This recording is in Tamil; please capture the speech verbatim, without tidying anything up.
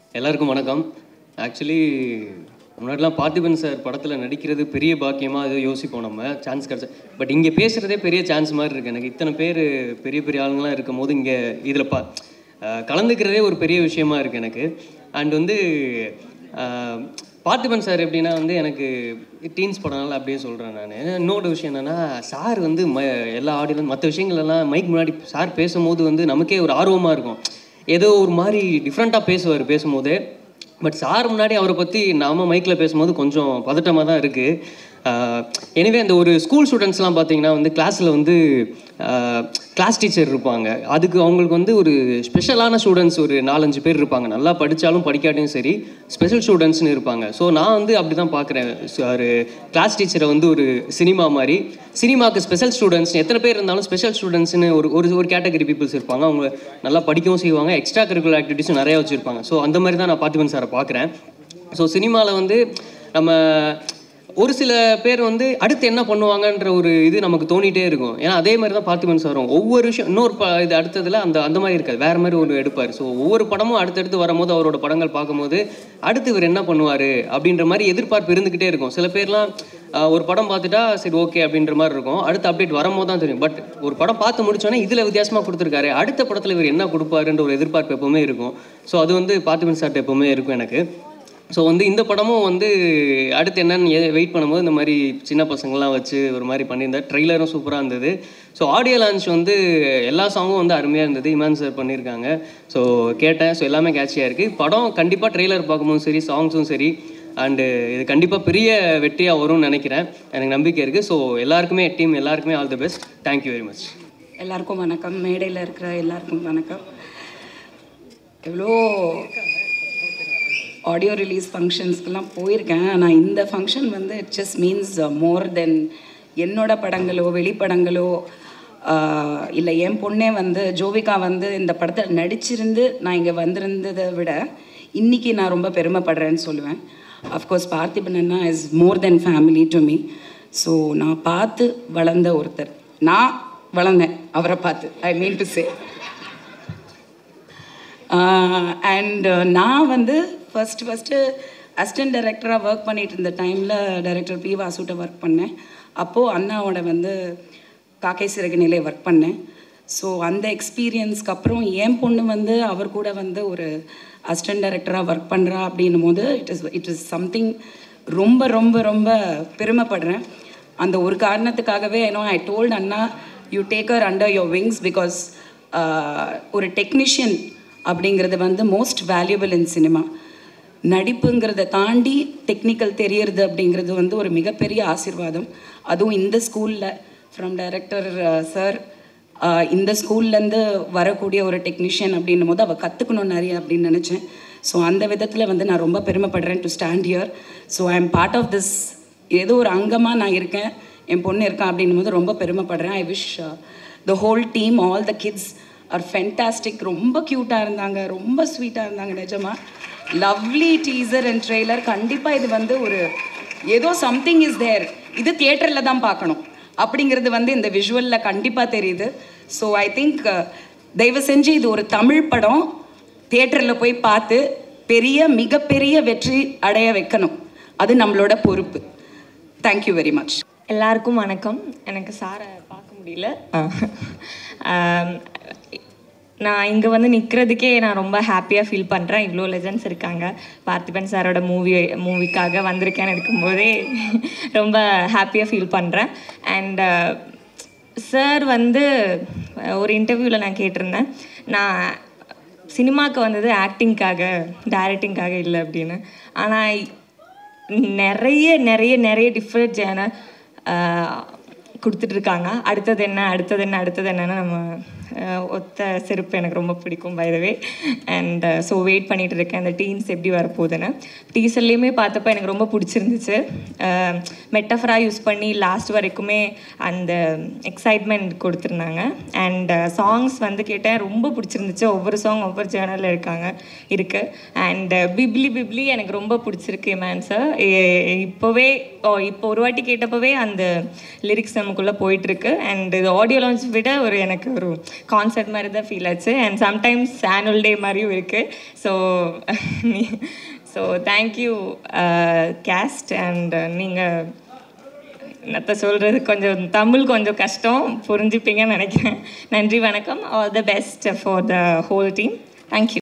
எல்லாருக்கும் வணக்கம். ஆக்சுவலி முன்னாடிலாம் பார்த்திபன் சார் படத்தில் நடிக்கிறது பெரிய பாக்கியமாக அது யோசிப்போம், நம்ம சான்ஸ் கிடச்சா. பட் இங்கே பேசுகிறதே பெரிய சான்ஸ் மாதிரி இருக்குது எனக்கு. இத்தனை பேர் பெரிய பெரிய ஆளுங்களாம் இருக்கும் போது இங்கே இதில் பா கலந்துக்கிறதே ஒரு பெரிய விஷயமா இருக்குது எனக்கு. அண்ட் வந்து பார்த்திபன் சார் எப்படின்னா வந்து எனக்கு டீன்ஸ் படம்னால அப்படியே சொல்கிறேன் நான். இன்னொரு விஷயம் என்னென்னா, சார் வந்து ம எல்லா ஆடியன்ஸ் மற்ற விஷயங்கள்லாம் மைக் முன்னாடி சார் பேசும்போது வந்து நமக்கே ஒரு ஆர்வமாக இருக்கும். ஏதோ ஒரு மாதிரி டிஃப்ரெண்ட்டாக பேசுவார் பேசும்போது. பட் சார் முன்னாடி அவரை பற்றி நாம் மைக்கில் பேசும்போது கொஞ்சம் பதட்டமாக தான் இருக்குது. எனிவே அந்த ஒரு ஸ்கூல் ஸ்டூடெண்ட்ஸ்லாம் பார்த்தீங்கன்னா வந்து கிளாஸில் வந்து கிளாஸ் டீச்சர் இருப்பாங்க. அதுக்கு அவங்களுக்கு வந்து ஒரு ஸ்பெஷலான ஸ்டூடெண்ட்ஸ் ஒரு நாலஞ்சு பேர் இருப்பாங்க. நல்லா படித்தாலும் படிக்காட்டியும் சரி ஸ்பெஷல் ஸ்டூடெண்ட்ஸ்னு இருப்பாங்க. ஸோ நான் வந்து அப்படி தான் பார்க்குறேன். ஒரு கிளாஸ் டீச்சரை வந்து ஒரு சினிமா மாதிரி, சினிமாவுக்கு ஸ்பெஷல் ஸ்டூடெண்ட்ஸ் எத்தனை பேர் இருந்தாலும் ஸ்பெஷல் ஸ்டூடெண்ட்ஸ்னு ஒரு ஒரு ஒரு கேட்டகரி பீப்புள்ஸ் இருப்பாங்க. அவங்க நல்லா படிக்கவும் செய்வாங்க, எக்ஸ்ட்ரா கரிக்குலர் ஆக்டிவிட்டீஸும் நிறையா வச்சுருப்பாங்க. ஸோ அந்த மாதிரி தான் நான் பார்த்திபன் சாரை பார்க்குறேன். ஸோ சினிமாவில் வந்து நம்ம ஒரு சில பேர் வந்து அடுத்து என்ன பண்ணுவாங்கன்ற ஒரு இது நமக்கு தோணிகிட்டே இருக்கும். ஏன்னா அதே மாதிரி தான் பார்த்திபன் சாரும் ஒவ்வொரு விஷயம் இன்னொரு ப இது அடுத்ததில் அந்த அந்த மாதிரி இருக்காது, வேறு மாதிரி ஒரு எடுப்பார். ஸோ ஒவ்வொரு படமும் அடுத்தடுத்து வரும்போது அவரோட படங்கள் பார்க்கும்போது அடுத்து இவர் என்ன பண்ணுவார் அப்படின்ற மாதிரி எதிர்பார்ப்பு இருந்துக்கிட்டே இருக்கும். சில பேர்லாம் ஒரு படம் பார்த்துட்டா சரி ஓகே அப்படின்ற மாதிரி இருக்கும், அடுத்த அப்டேட் வரும்போது தான் தெரியும். பட் ஒரு படம் பார்த்து முடிச்சோன்னே இதில் வித்தியாசமாக கொடுத்துருக்காரு, அடுத்த படத்தில் இவர் என்ன கொடுப்பாருன்ற ஒரு எதிர்பார்ப்பு எப்போவுமே இருக்கும். ஸோ அது வந்து பார்த்திபன் சார்ட்ட எப்போவுமே இருக்கும் எனக்கு. ஸோ வந்து இந்த படமும் வந்து அடுத்து என்னென்னு வெயிட் பண்ணும்போது இந்த மாதிரி சின்ன பசங்கள்லாம் வச்சு ஒரு மாதிரி பண்ணியிருந்தார். ட்ரெய்லரும் சூப்பராக இருந்தது. ஸோ ஆடியோ லான்ச் வந்து எல்லா சாங்கும் வந்து அருமையாக இருந்தது. இமான் சார் பண்ணியிருக்காங்க. ஸோ கேட்டேன். ஸோ எல்லாமே கேட்சியாக இருக்குது. படம் கண்டிப்பாக ட்ரெய்லர் பார்க்கும்போதும் சரி சாங்ஸும் சரி அண்டு இது கண்டிப்பாக பெரிய வெற்றியாக வரும்னு நினைக்கிறேன். எனக்கு நம்பிக்கை இருக்குது. ஸோ எல்லாருக்குமே டீம் எல்லாருக்குமே all the best. Thank you very much. எல்லாருக்கும் வணக்கம். மேடையில் இருக்கிற எல்லாருக்கும் வணக்கம். எவ்வளோ ஆடியோ ரிலீஸ் ஃபங்க்ஷன்ஸ்க்கெல்லாம் போயிருக்கேன். ஆனால் இந்த ஃபங்க்ஷன் வந்து it just means more than என்னோட படங்களோ வெளிப்படங்களோ இல்லை என் பொண்ணே வந்து ஜோவிகா வந்து இந்த படத்தில் நடிச்சிருந்து நான் இங்கே வந்திருந்ததை விட இன்றைக்கி நான் ரொம்ப பெருமைப்படுறேன்னு சொல்லுவேன். அஃப்கோர்ஸ் பார்த்திபன் அண்ணா is more than family to me. So நான் பார்த்து வளர்ந்த ஒருத்தர், நான் வளர்ந்தேன் அவரை பார்த்து, ஐ மீன் டு சே. அண்ட் நான் வந்து ஃபஸ்ட்டு ஃபஸ்ட்டு அசிஸ்டன்ட் டைரக்டராக ஒர்க் பண்ணிகிட்டு இருந்த டைமில் டைரக்டர் பி வாசுட்ட ஒர்க் பண்ணேன். அப்போது அண்ணாவோட வந்து காக்கை சிறகுநிலை ஒர்க் பண்ணேன். ஸோ அந்த எக்ஸ்பீரியன்ஸ்க்கு அப்புறம் என் பொண்ணு வந்து அவர் கூட வந்து ஒரு அசிஸ்டன்ட் டைரக்டராக ஒர்க் பண்ணுறா அப்படின்னும் போது it is it is something ரொம்ப ரொம்ப ரொம்ப பெருமைப்படுறேன். அந்த ஒரு காரணத்துக்காகவே ஏன்னோ ஐ டோல்ட் அண்ணா you take her under your wings because ஒரு டெக்னீஷியன் அப்படிங்கிறது வந்து மோஸ்ட் வேல்யூபிள் இன் சினிமா. நடிப்புங்கிறத தாண்டி டெக்னிக்கல் தெரியறது அப்படிங்கிறது வந்து ஒரு மிகப்பெரிய ஆசீர்வாதம். அதுவும் இந்த ஸ்கூலில் ஃப்ரம் டைரக்டர் சார் இந்த ஸ்கூல்லேருந்து வரக்கூடிய ஒரு டெக்னீஷியன் அப்படின்னும் போது அவள் கற்றுக்கணும் நிறைய அப்படின்னு நினச்சேன். ஸோ அந்த விதத்தில் வந்து நான் ரொம்ப பெருமைப்படுறேன் to stand here. So I am part of this, ஏதோ ஒரு அங்கமாக நான் இருக்கேன், என் பொண்ணு இருக்கான் அப்படின்னும் போது ரொம்ப பெருமைப்படுறேன். I wish the whole team, all the kids are fantastic. ரொம்ப க்யூட்டாக இருந்தாங்க, ரொம்ப ஸ்வீட்டாக இருந்தாங்க. நிஜமாக லவ்லி டீசர் அண்ட் ட்ரெய்லர். கண்டிப்பாக இது வந்து ஒரு ஏதோ சம்திங் இஸ் தேர், இது தியேட்டரில் தான் பார்க்கணும் அப்படிங்கிறது வந்து இந்த விஷுவலில் கண்டிப்பாக தெரியுது. ஸோ ஐ திங்க் தயவு செஞ்சு இது ஒரு தமிழ் படம் தியேட்டரில் போய் பார்த்து பெரிய மிகப்பெரிய வெற்றி அடைய வைக்கணும், அது நம்மளோட பொறுப்பு. Thank you very much. எல்லாருக்கும் வணக்கம். எனக்கு சாரை பார்க்க முடியல. நான் இங்கே வந்து நிற்கிறதுக்கே நான் ரொம்ப ஹாப்பியாக ஃபீல் பண்ணுறேன். இவ்வளோ லெஜண்ட்ஸ் இருக்காங்க. பார்த்திபன் சாரோட மூவி மூவிக்காக வந்திருக்கேன்னு இருக்கும்போதே ரொம்ப ஹாப்பியாக ஃபீல் பண்ணுறேன். அண்ட் சார் வந்து ஒரு இன்டர்வியூவில் நான் கேட்டிருந்தேன், நான் சினிமாவுக்கு வந்தது ஆக்டிங்காக டைரக்டிங்காக இல்லை அப்படின்னு. ஆனால் நிறைய நிறைய நிறைய டிஃப்ரெண்ட் ஜேனர் கொடுத்துட்ருக்காங்க. அடுத்தது என்ன அடுத்தது என்ன அடுத்தது என்னன்னு நம்ம ஒத்த செருப்பு எனக்கு ரொம்ப பிடிக்கும் by the way. And so wait பண்ணிகிட்டு இருக்கேன் அந்த டீன்ஸ் எப்படி வரப்போகுதுன்னு. டீசர்லேயுமே பார்த்தப்போ எனக்கு ரொம்ப பிடிச்சிருந்துச்சு. மெட்டஃபராக யூஸ் பண்ணி லாஸ்ட் வரைக்குமே அந்த எக்ஸைட்மெண்ட் கொடுத்துருந்தாங்க. அண்ட் சாங்ஸ் வந்து கேட்டேன், ரொம்ப பிடிச்சிருந்துச்சு. ஒவ்வொரு சாங் ஒவ்வொரு சேனலில் இருக்காங்க இருக்குது. அண்ட் பிப்ளி பிப்ளி எனக்கு ரொம்ப பிடிச்சிருக்கு மேன் சார். இப்போவே ஓ இப்போ ஒரு வாட்டி கேட்டப்போவே அந்த லிரிக்ஸ் நமக்குள்ளே போயிட்டுருக்கு. அண்ட் இது ஆடியோ லான்ச் விட ஒரு எனக்கு ஒரு கான்சர்ட் மாதிரி தான் ஃபீல் ஆச்சு அண்ட் சம்டைம்ஸ் ஆனுவல் டே மாதிரியும் இருக்குது. So so thank you guest and நீங்கள் என்னத்த சொல்கிறது, கொஞ்சம் தமிழ் கொஞ்சம் கஷ்டம், புரிஞ்சுப்பீங்கன்னு நினைக்கிறேன். நன்றி, வணக்கம். All the best for the whole team. Thank you.